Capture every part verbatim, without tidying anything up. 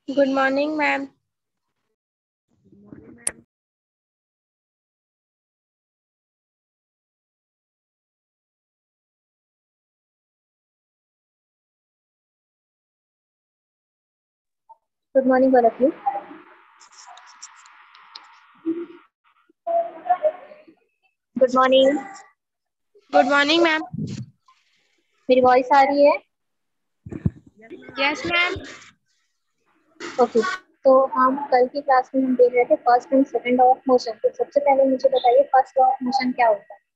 Good morning, ma'am. Good morning, all of you. Good morning. Good morning, ma'am. मेरी voice आ रही है? Yes, ma'am. Okay, तो हम कल की क्लास में हम देख रहे थे first and second law of motion. तो सबसे पहले मुझे बताइए फर्स्ट लॉ ऑफ मोशन क्या होता है?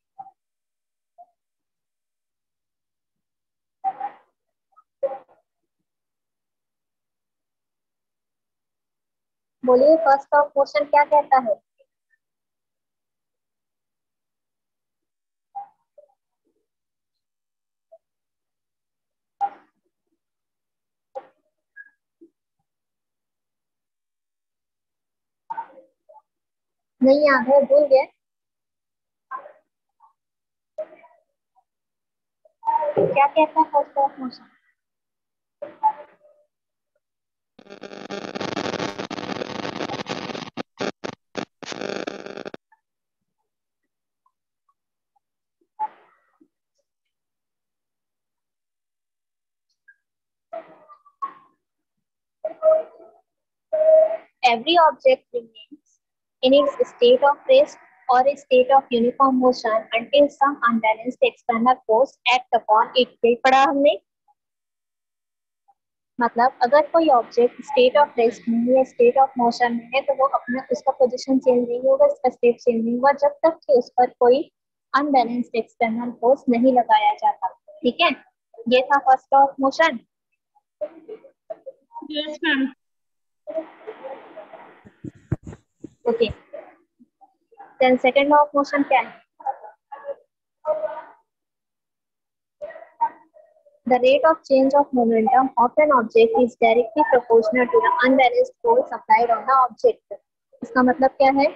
बोलिए, फर्स्ट लॉ ऑफ मोशन क्या कहता है? नहीं याद है, भूल गए? क्या कहता है first law of motion? Every object remains in its state of rest or a state of uniform motion until some unbalanced external force act upon it. यही पढ़ा हमने। मतलब अगर कोई ऑब्जेक्ट स्टेट ऑफ रेस्ट में है, स्टेट ऑफ मोशन में है, तो वो अपना उसका पोजीशन चेंज नहीं होगा, उसका स्टेट चेंज नहीं होगा जब तक कि उस पर कोई अनबैलेंस्ड एक्सटर्नल फोर्स नहीं लगाया जाता। ठीक है, ये था first law of motion. Yes, ma'am. Okay, then second law of motion क्या है? The rate of change of momentum of an object is directly proportional to the unbalanced force applied on the object. इसका मतलब क्या है?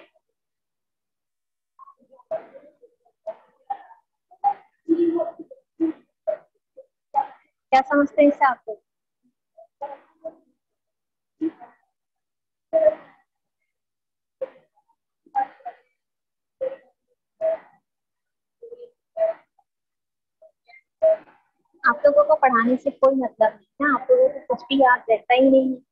क्या समझते हैं इससे आप लोग? आप लोगों को पढ़ाने से कोई मतलब नहीं है, आप लोगों को कुछ भी याद रहता ही नहीं है।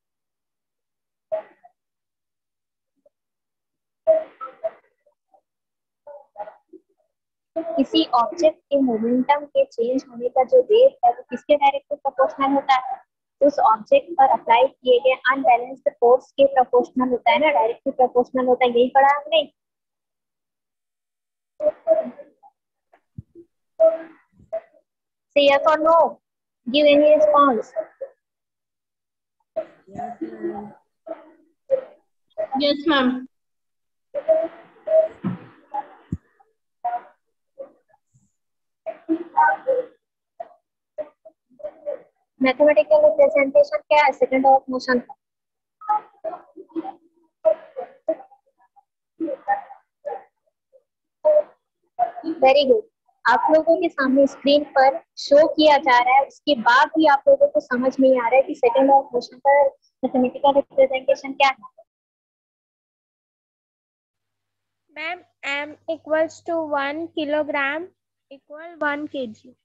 किसी ऑब्जेक्ट के मोमेंटम के चेंज होने का जो रेट है वो किसके डायरेक्टली प्रोपोर्शनल होता है? तो उस ऑब्जेक्ट पर अप्लाई किए गए अनबैलेंस्ड फोर्स के प्रोपोर्शनल होता है ना, डायरेक्टली प्रोपोर्शनल होता है। यही पढ़ा हमने। Say yes or no. Give any response. Yes, ma'am. Yes, ma'am. Mathematical representation क्या है सेकंड ऑफ मोशन का? Very good. आप लोगों के सामने स्क्रीन पर शो किया जा रहा है, उसके बाद भी आप लोगों को समझ नहीं आ रहा है कि सेकंड ऑफ मोशन का मैथमेटिकल रिप्रेजेंटेशन क्या है? Ma'am, m equals to one kilogram equal one kg.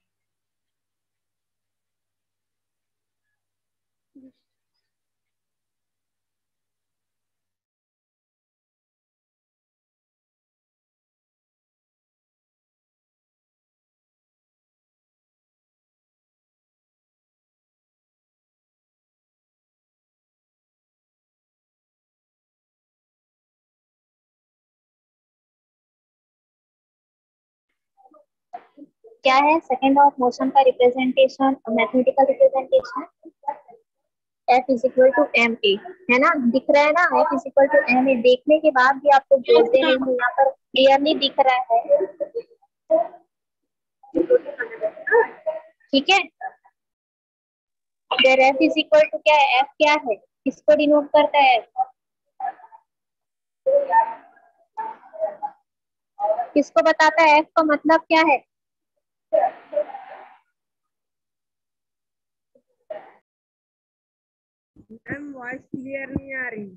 क्या है सेकंड ऑफ मोशन का representation, mathematical representation? F is equal to M A, है ना? दिख रहा है ना? F is equal to M A. देखने के बाद भी आप लोग बोलते नहीं हो, यहाँ पर क्लियरली दिख रहा है। ठीक है, अगर F इज इक्वल टू क्या है? F क्या है, किसको डिनोट करता है? किसको बताता है F का मतलब क्या है? मैम वॉइस क्लियर नहीं आ रही।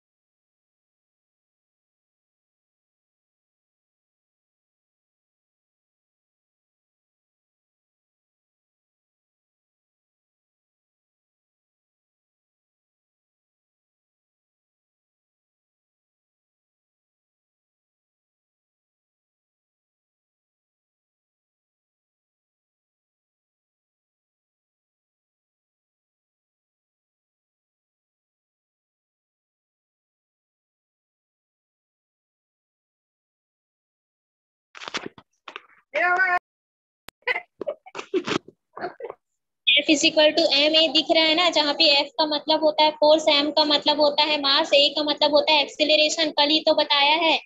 F is equal to M A दिख रहा है ना, जहाँ पे एफ का मतलब होता है फोर्स, एम का मतलब होता है मास, ए का मतलब होता है एक्सीलरेशन। कल ही तो बताया है।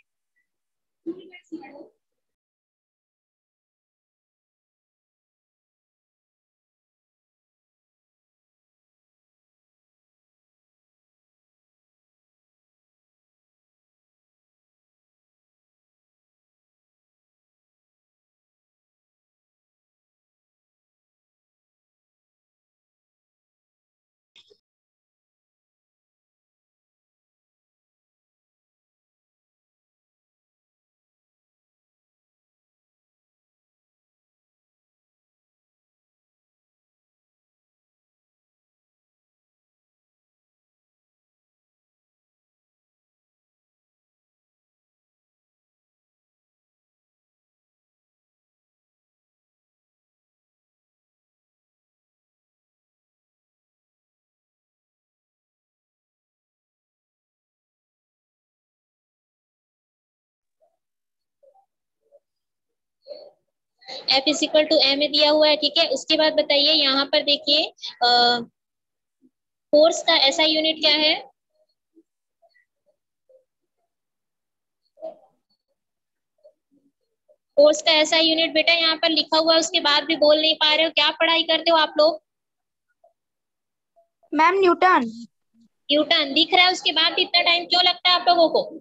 F is equal to M A दिया हुआ है, ठीक है। उसके बाद बताइए यहाँ पर देखिए फोर्स का ऐसा यूनिट क्या है। फोर्स का ऐसा यूनिट बेटा यहाँ पर लिखा हुआ है, उसके बाद भी बोल नहीं पा रहे हो। क्या पढ़ाई करते हो आप लोग? Ma'am Newton. न्यूटन दिख रहा है, उसके बाद भी इतना टाइम क्यों लगता है आप लोगों को?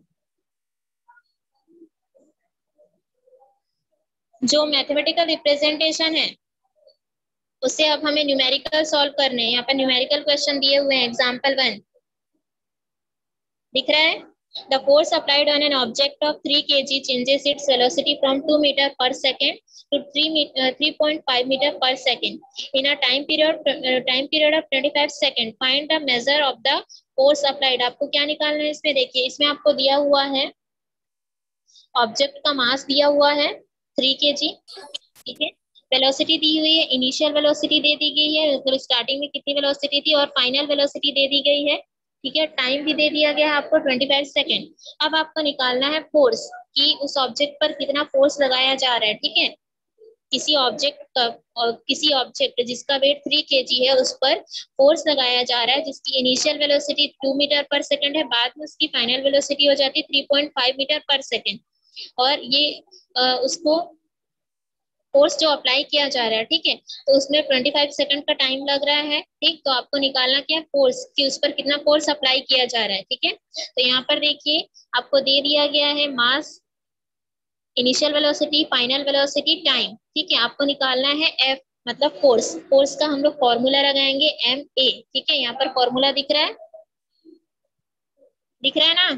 जो मैथमेटिकल रिप्रेजेंटेशन है उससे अब हमें न्यूमेरिकल सॉल्व करने हैं। यहाँ पर न्यूमेरिकल क्वेश्चन दिए हुए हैं। एग्जाम्पल वन दिख रहा है। The force applied on an object of three kilograms changes its velocity from two meter per second to three meter, uh, three point five meter per second in a time period uh, time period of twenty-five seconds. Find the measure of the force applied. आपको क्या निकालना है इसमें? देखिए इसमें आपको दिया हुआ है ऑब्जेक्ट का मास दिया हुआ है थ्री के जी, ठीक है। वेलोसिटी दी हुई है, इनिशियल वेलोसिटी दे दी गई है, मतलब स्टार्टिंग में कितनी वेलोसिटी थी, और फाइनल वेलोसिटी दे दी गई है, ठीक है। टाइम भी दे दिया गया है आपको पच्चीस सेकेंड। अब आपको निकालना है फोर्स, कि उस ऑब्जेक्ट पर कितना फोर्स लगाया जा रहा है, ठीक है। किसी ऑब्जेक्ट का और किसी ऑब्जेक्ट जिसका वेट थ्री के जी है उस पर फोर्स लगाया जा रहा है, जिसकी initial velocity two metre per second है, बाद में उसकी फाइनल वेलोसिटी हो जाती है three point five metre per second. और ये आ, उसको फोर्स जो अप्लाई किया जा रहा है, ठीक है, तो उसमें पच्चीस सेकंड का टाइम लग रहा है, ठीक। तो आपको निकालना क्या है फोर्स, कि उस पर कितना फोर्स अप्लाई किया जा रहा है, ठीक है। तो यहाँ पर देखिए आपको दे दिया गया है mass, initial velocity, final velocity, time, ठीक है। आपको निकालना है एफ मतलब फोर्स। फोर्स का हम लोग फॉर्मूला लगाएंगे एम ए, ठीक है। यहाँ पर फॉर्मूला दिख रहा है, दिख रहा है ना?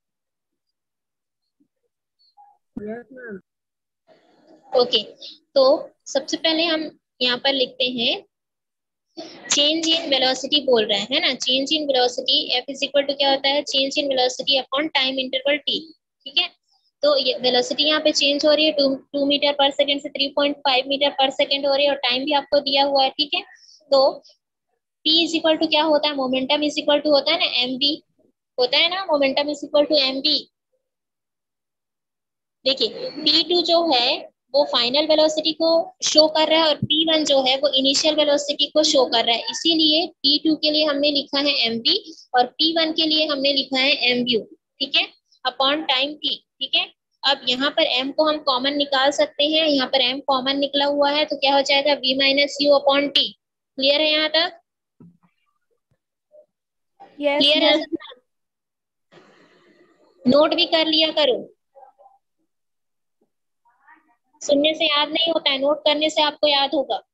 Yes ma'am. ओके, तो सबसे पहले हम यहाँ पर लिखते हैं चेंज इन वेलोसिटी बोल रहे हैं, है ना। Change in velocity F is equal to क्या होता है, change in velocity upon time interval T, ठीक है। तो ये वेलोसिटी यहाँ पे चेंज हो रही है, two two metre per second से three point five metre per second हो रही है, और टाइम भी आपको दिया हुआ है, ठीक है। तो T इज इक्वल टू क्या होता है, मोमेंटम इज इक्वल टू होता है ना एम वी, होता है ना, momentum is equal to M V. देखिए पी टू जो है वो फाइनल वेलोसिटी को शो कर रहा है, और पी वन जो है वो इनिशियल वेलोसिटी को शो कर रहा है। इसीलिए पी टू के लिए हमने लिखा है mv, और पी वन के लिए हमने लिखा है mu, ठीक है, अपॉन टाइम t, ठीक है। अब यहाँ पर m को हम कॉमन निकाल सकते हैं, यहाँ पर m कॉमन निकला हुआ है, तो क्या हो जाएगा v minus U upon T. Clear है यहाँ तक? यस क्लियर है? मैम। नोट भी कर लिया करो, सुनने से याद नहीं होता है, नोट करने से आपको याद होगा।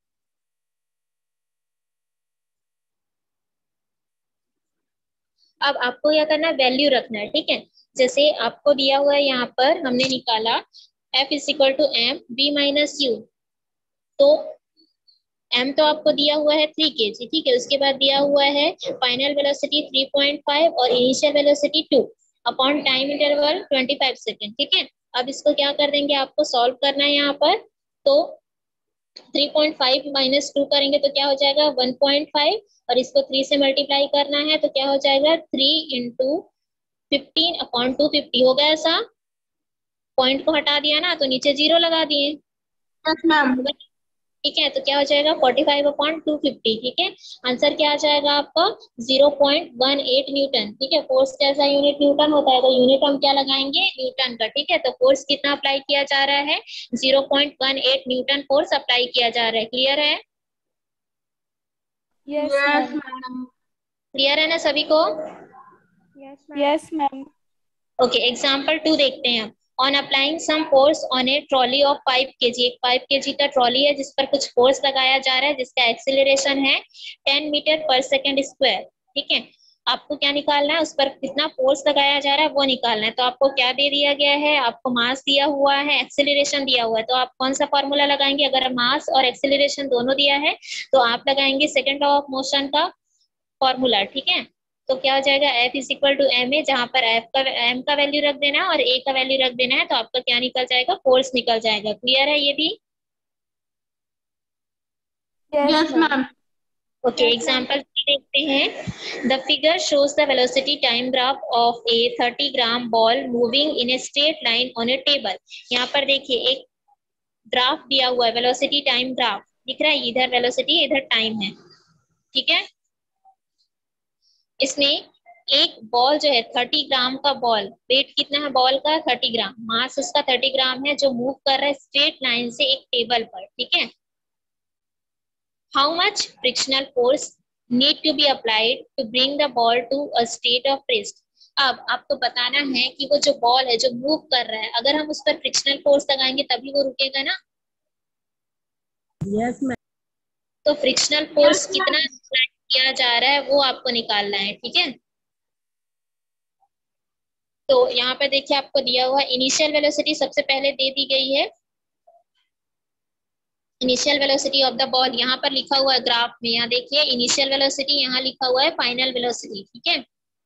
अब आपको क्या करना है, वैल्यू रखना है, ठीक है। जैसे आपको दिया हुआ है यहाँ पर हमने निकाला F is equal to M B minus U, तो m तो आपको दिया हुआ है थ्री के जी, ठीक है। उसके बाद दिया हुआ है final velocity three point five और initial velocity two upon time interval twenty five second, ठीक है। अब इसको क्या कर देंगे, आपको सॉल्व करना है यहाँ पर। तो three point five minus two करेंगे तो क्या हो जाएगा वन पॉइंट फाइव, और इसको थ्री से मल्टीप्लाई करना है तो क्या हो जाएगा three into fifteen upon two fifty. हो गया ऐसा, पॉइंट को हटा दिया ना तो नीचे जीरो लगा दिए, यस मैम। ठीक है। तो क्या हो जाएगा forty five upon two fifty, ठीक है। आंसर क्या आ जाएगा आपका zero point one eight newton, ठीक है। फोर्स कैसा यूनिट न्यूटन होता है, तो यूनिट हम क्या लगाएंगे न्यूटन का, ठीक है। तो फोर्स कितना अप्लाई किया जा रहा है, zero point one eight newton force apply किया जा रहा है। क्लियर है, यस मैम। क्लियर है ना सभी को? Yes ma'am. Okay, example two देखते हैं हम। On applying some force on a trolley of five kg, एक फाइव केजी का ट्रॉली है जिस पर कुछ फोर्स लगाया जा रहा है, जिसका एक्सेलरेशन है ten metre per second square, ठीक है। आपको क्या निकालना है, उस पर कितना फोर्स लगाया जा रहा है वो निकालना है। तो आपको क्या दे दिया गया है, आपको मास दिया हुआ है, एक्सेलरेशन दिया हुआ है, तो आप कौन सा फॉर्मूला लगाएंगे? अगर मास और एक्सेलरेशन दोनों दिया है तो आप लगाएंगे सेकेंड लॉ ऑफ मोशन का फॉर्मूला, ठीक है। तो क्या हो जाएगा, F is equal to M A, जहां पर F का M का वैल्यू रख देना है और A का वैल्यू रख देना है, तो आपका क्या निकल जाएगा, फोर्स निकल जाएगा। क्लियर है ये भी? Yes ma'am. ओके, एग्जांपल देखते हैं। The figure shows the velocity time graph of a thirty gram ball moving in a straight line on a table. यहाँ पर देखिए एक ग्राफ दिया हुआ है, वेलोसिटी टाइम ग्राफ दिख रहा है, इधर वेलोसिटी इधर टाइम है, ठीक है। इसमें एक बॉल जो है थर्टी ग्राम का बॉल, वेट कितना है बॉल का, थर्टी ग्राम, मास उसका थर्टी ग्राम है, जो मूव कर रहा है स्ट्रेट लाइन से एक टेबल पर, ठीक है। How much frictional force need to be applied to bring the ball to a state of rest. अब आपको बताना है कि वो जो बॉल है जो मूव कर रहा है, अगर हम उस पर फ्रिक्शनल फोर्स लगाएंगे तभी वो रुकेगा ना। Yes ma'am. तो फ्रिक्शनल फोर्स कितना अप्लाई किया जा रहा है वो आपको निकालना है, ठीक है। तो यहाँ पे देखिए आपको दिया हुआ इनिशियल वेलोसिटी सबसे पहले दे दी गई है, initial velocity of the ball यहाँ पर लिखा हुआ है ग्राफ में, यहाँ देखिए इनिशियल वेलोसिटी, यहाँ लिखा हुआ है फाइनल वेलोसिटी, ठीक है।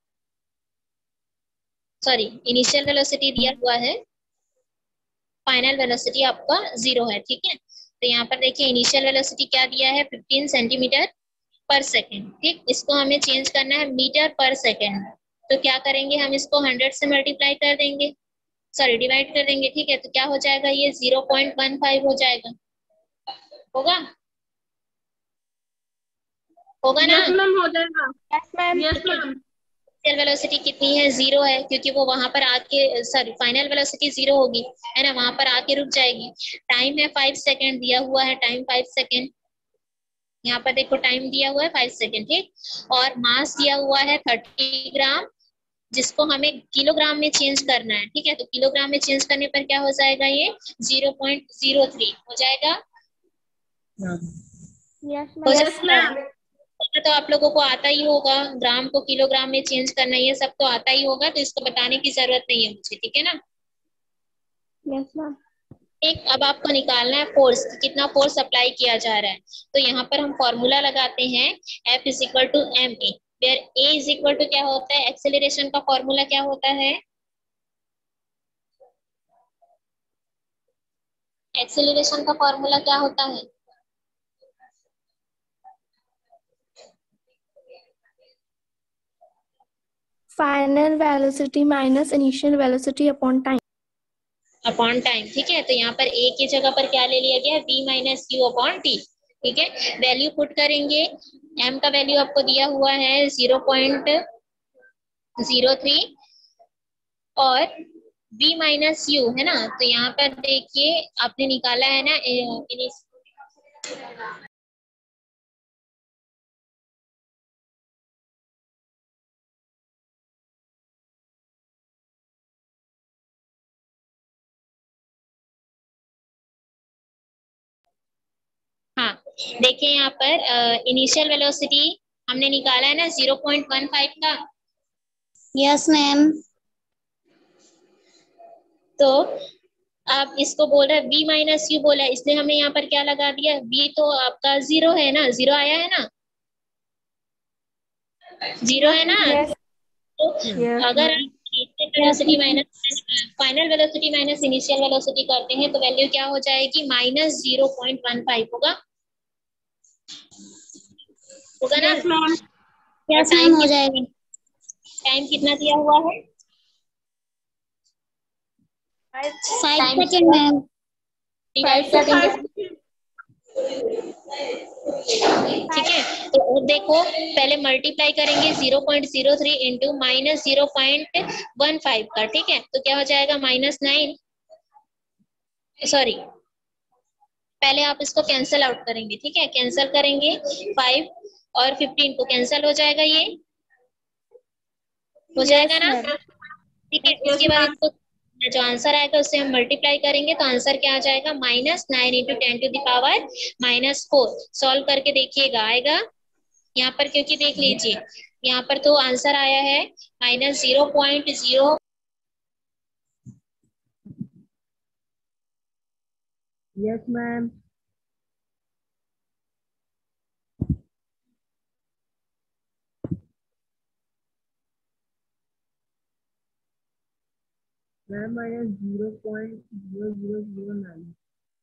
सॉरी, इनिशियल वेलोसिटी दिया हुआ है, फाइनल वेलोसिटी आपका जीरो है, ठीक है। तो यहाँ पर देखिए इनिशियल वेलोसिटी क्या दिया है, फिफ्टीन सेंटीमीटर पर सेकेंड, ठीक। इसको हमें चेंज करना है मीटर पर सेकेंड, तो क्या करेंगे हम इसको हंड्रेड से मल्टीप्लाई कर देंगे, सॉरी डिवाइड कर देंगे, ठीक है। तो क्या हो जाएगा, ये जीरो पॉइंट वन फाइव हो जाएगा, होगा होगा ना? यस मैम हो जाएगा। Yes ma'am. Yes ma'am. Initial velocity कितनी है, जीरो है, क्योंकि वो वहां पर आके, सॉरी फाइनल वेलोसिटी जीरो होगी, है ना, वहां पर आके रुक जाएगी। टाइम है फाइव सेकेंड दिया हुआ है, टाइम फाइव सेकेंड, यहाँ पर देखो टाइम दिया हुआ है फाइव सेकेंड, ठीक। और मास दिया हुआ है थर्टी ग्राम, जिसको हमें किलोग्राम में चेंज करना है, ठीक है। तो किलोग्राम में चेंज करने पर क्या हो जाएगा, ये जीरो पॉइंट जीरो थ्री हो जाएगा। यस हो मैम। जाएगा, तो आप लोगों को आता ही होगा, ग्राम को किलोग्राम में चेंज करना, ये सब तो आता ही होगा, तो इसको बताने की जरूरत नहीं है मुझे, ठीक है ना। Yes ma'am. एक, अब आपको निकालना है फोर्स, कितना फोर्स अप्लाई किया जा रहा है। तो यहाँ पर हम फॉर्मूला लगाते हैं F is equal to M A, where A is equal to क्या होता है, एक्सेलरेशन का फॉर्मूला क्या होता है, एक्सेलरेशन का फॉर्मूला क्या होता है, final velocity minus initial velocity upon time. Upon time, ठीक है। तो यहाँ पर A की जगह पर क्या ले लिया गया, V minus U upon T, ठीक है। वैल्यू पुट करेंगे, M का वैल्यू आपको दिया हुआ है जीरो पॉइंट जीरो थ्री और V माइनस यू, है ना। तो यहाँ पर देखिए आपने निकाला है ना, हाँ देखिए यहाँ पर इनिशियल वेलोसिटी हमने निकाला है ना जीरो पॉइंट वन फाइव का, यस मैम। तो आप इसको बोल रहे हैं v माइनस यू बोला है, इसलिए हमने यहाँ पर क्या लगा दिया, v तो आपका जीरो है ना, जीरो आया है ना, जीरो है ना। Yes. तो Yes, अगर ma'am. आप velocity minus final velocity minus initial velocity करते हैं तो वैल्यू क्या हो जाएगी, minus zero point one five होगा होगा ना। Yes, ma'am. और टाइम हो जाएगा, टाइम कितना दिया हुआ है, Five five time second ma'am. Divide five कर देंगे। seconds. ठीक है, तो और देखो पहले मल्टीप्लाई करेंगे zero point zero three into minus zero point one five का, ठीक है, तो क्या हो जाएगा माइनस नाइन, सॉरी पहले आप इसको कैंसल आउट करेंगे, ठीक है, कैंसल करेंगे फाइव और फिफ्टीन को कैंसल हो जाएगा, ये हो जाएगा Yes, ना, ma'am. ठीक है। Yes, इसके बाद ma'am. इसको जो आंसर आएगा उससे हम मल्टीप्लाई करेंगे तो आंसर क्या आ जाएगा, minus nine into ten to the power minus four. Solve करके देखिएगा आएगा यहाँ पर, क्योंकि देख लीजिए यहाँ पर तो आंसर आया है minus zero point zero Yes, ma'am. Ma'am, minus zero point zero zero zero nine.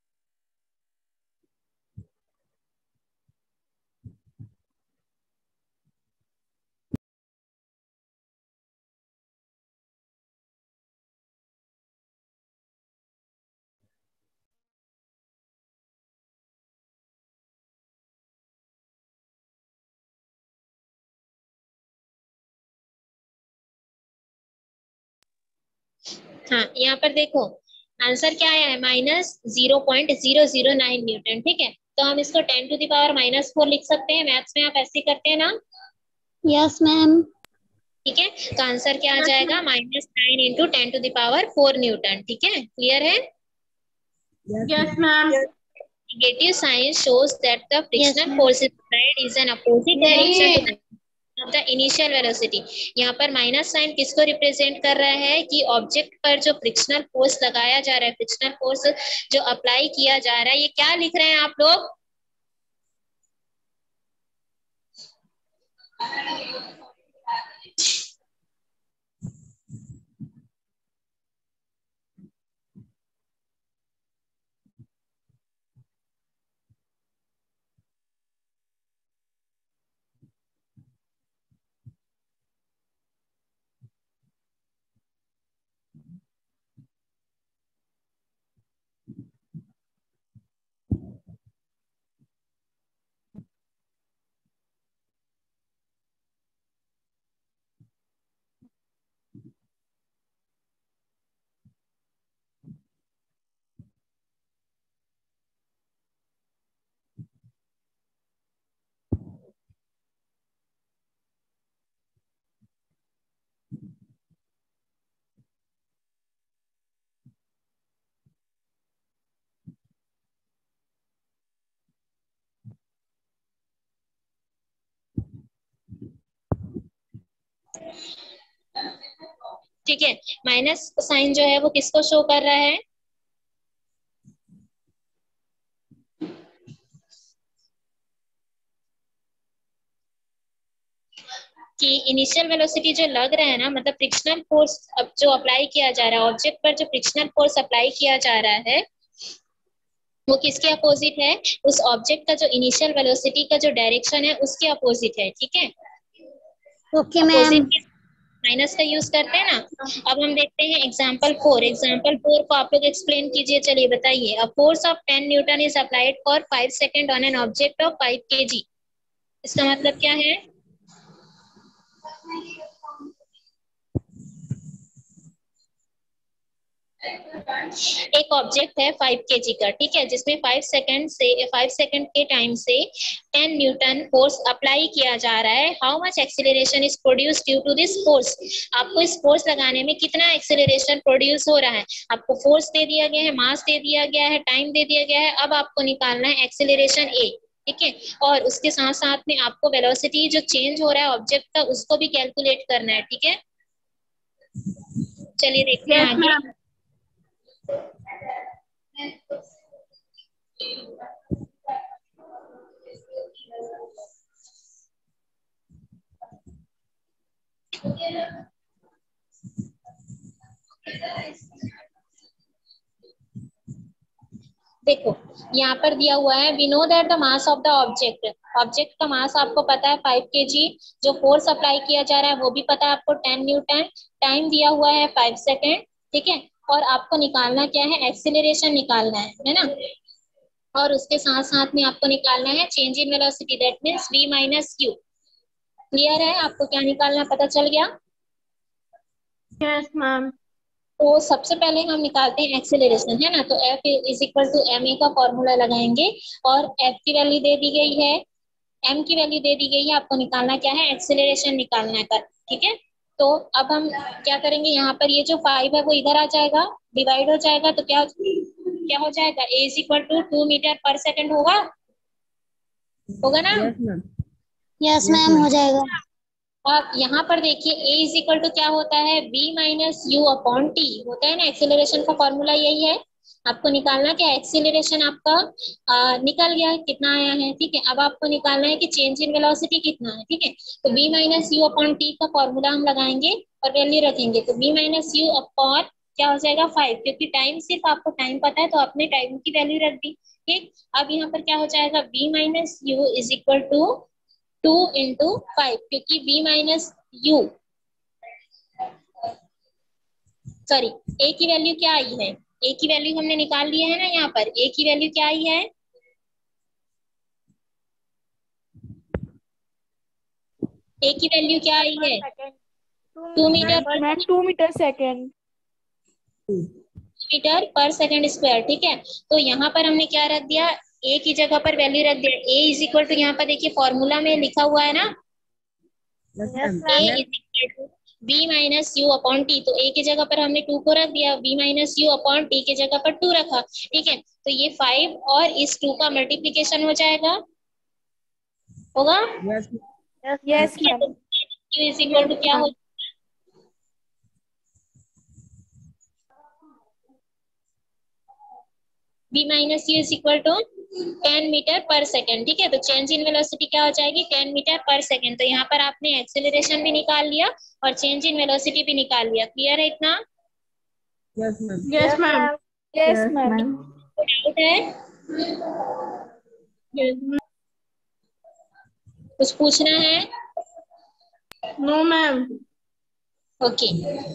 हाँ यहाँ पर देखो आंसर क्या आया है, minus zero point zero zero nine newton, ठीक है। तो हम इसको ten to the power minus four लिख सकते हैं, मैथ्स में आप ऐसे करते हैं ना। Yes ma'am. ठीक है, तो आंसर क्या आ जाएगा, minus nine into ten to the power four newton, ठीक है, क्लियर है। Yes, ma'am. Negative sign shows that the frictional force applied is an opposite direction to of the initial velocity। यहाँ पर माइनस साइन किसको represent कर रहा है कि ऑब्जेक्ट पर जो फ्रिक्शनल फोर्स लगाया जा रहा है, फ्रिक्शनल फोर्स जो अप्लाई किया जा रहा है, ये क्या लिख रहे हैं आप लोग, ठीक है। माइनस साइन जो है वो किसको शो कर रहा है, कि इनिशियल वेलोसिटी जो लग रहा है ना, मतलब फ्रिक्शनल फोर्स अब जो अप्लाई किया जा रहा है ऑब्जेक्ट पर, जो फ्रिक्शनल फोर्स अप्लाई किया जा रहा है वो किसके अपोजिट है, उस ऑब्जेक्ट का जो इनिशियल वेलोसिटी का जो डायरेक्शन है उसके अपोजिट है, ठीक है। Okay ma'am. माइनस का यूज करते हैं ना। अब हम देखते हैं एग्जांपल फोर, एग्जांपल फोर को आप लोग एक्सप्लेन कीजिए, चलिए बताइए। A force of ten newton is applied for five second on an object of five KG. इसका मतलब क्या है, एक ऑब्जेक्ट है फाइव केजी का, ठीक है, जिसमें फाइव सेकंड से फाइव सेकंड के टाइम से टेन न्यूटन फोर्स अप्लाई किया जा रहा है। How much acceleration is produce due to this force. आपको इस फोर्स लगाने में कितना एक्सीलरेशन प्रोड्यूस हो रहा है, आपको फोर्स दे दिया गया है, मास दे दिया गया है, टाइम दे दिया गया है, अब आपको निकालना है एक्सीलरेशन ए, ठीक है। और उसके साथ साथ में आपको वेलोसिटी जो चेंज हो रहा है ऑब्जेक्ट का उसको भी कैलकुलेट करना है, ठीक है। चलिए देखते हैं Yes, आगे। ma'am. देखो यहाँ पर दिया हुआ है, we know that the mass of the object, object का मास आपको पता है फाइव केजी, जो फोर्स अप्लाई किया जा रहा है वो भी पता है आपको टेन न्यूटन, टाइम दिया हुआ है फाइव सेकेंड, ठीक है। और आपको निकालना क्या है, एक्सीलरेशन निकालना है, है ना। और उसके साथ साथ में आपको निकालना है change in velocity, that means v minus Q. Clear है, आपको क्या निकालना पता चल गया। Yes, ma'am. तो सबसे पहले हम निकालते हैं एक्सेलरेशन, है ना। तो F is equal to M A का फॉर्मूला लगाएंगे और F की वैल्यू दे दी गई है, M की वैल्यू दे दी गई है, आपको निकालना क्या है, एक्सेलरेशन निकालना है कर, ठीक है। तो अब हम क्या करेंगे, यहाँ पर ये जो फाइव है वो इधर आ जाएगा, डिवाइड हो जाएगा, तो क्या क्या हो जाएगा, A is equal to two metre per second होगा, होगा ना। Yes ma'am. यस मैम, हो जाएगा। और यहाँ पर देखिए A इज इक्वल टू क्या होता है, b minus U upon T होता है ना, एक्सेलरेशन का फॉर्मूला यही है। आपको निकालना क्या, एक्सेलरेशन आपका आ, निकल गया है, कितना आया है, ठीक है। अब आपको निकालना है कि चेंज इन वेलोसिटी कितना है, ठीक है। तो b minus U upon T का फॉर्मूला हम लगाएंगे और वैल्यू रखेंगे, तो b माइनस यू अपॉन क्या हो जाएगा फाइव, क्योंकि टाइम सिर्फ आपको टाइम पता है तो आपने टाइम की वैल्यू रख दी, ठीक। अब यहाँ पर क्या हो जाएगा, b minus U is equal to two into five, क्योंकि b minus U sorry a की वैल्यू क्या आई है, a की वैल्यू हमने निकाल लिया है ना, यहाँ पर a की वैल्यू क्या आई है, a की वैल्यू क्या आई है, Second. Two two meters meter per per second. Two meters second. Meter per second square, ठीक है। तो यहाँ पर हमने क्या रख दिया, a की जगह पर वैल्यू रख दिया, a इज इक्वल टू यहाँ पर देखिए फॉर्मूला में लिखा हुआ है ना, yes Yes, ma'am. a ma'am. Is equal to b minus U upon T, तो a की जगह पर हमने टू को रख दिया, b minus U upon T की जगह पर टू रखा, ठीक है। तो ये फाइव और इस टू का मल्टीप्लीकेशन हो जाएगा, होगा, यस Yes, yes, ठीक है। ma'am. तो q इज इक्वल टू क्या हो, b minus U is equal to ten metre per second, ठीक है। तो चेंज इन वेलोसिटी क्या हो जाएगी, टेन मीटर पर सेकेंड। तो यहाँ पर आपने एक्सेलरेशन भी निकाल लिया और चेंज इन वेलोसिटी भी निकाल लिया, क्लियर है इतना, yes ma'am. Yes, ma'am. Yes, ma'am. Doubt है, Yes, ma'am. कुछ पूछना है, No, ma'am. ओके।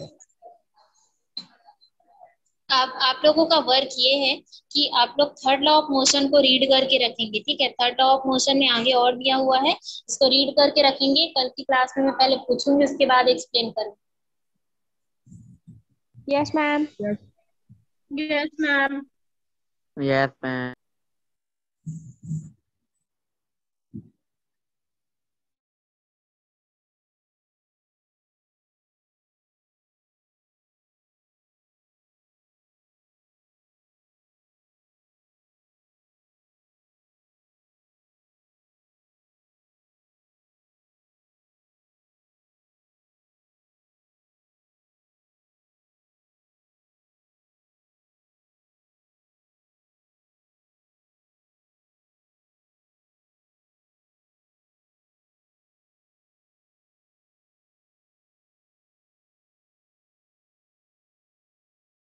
आप आप लोगों का वर्क ये है कि आप लोग थर्ड लॉ ऑफ मोशन को रीड करके रखेंगे, ठीक है। थर्ड लॉ ऑफ मोशन में आगे और दिया हुआ है, इसको रीड करके रखेंगे, कल की क्लास में मैं पहले पूछूंगी उसके बाद एक्सप्लेन करूंगी। Yes, ma'am. Yes Yes, ma'am. Yes, ma'am.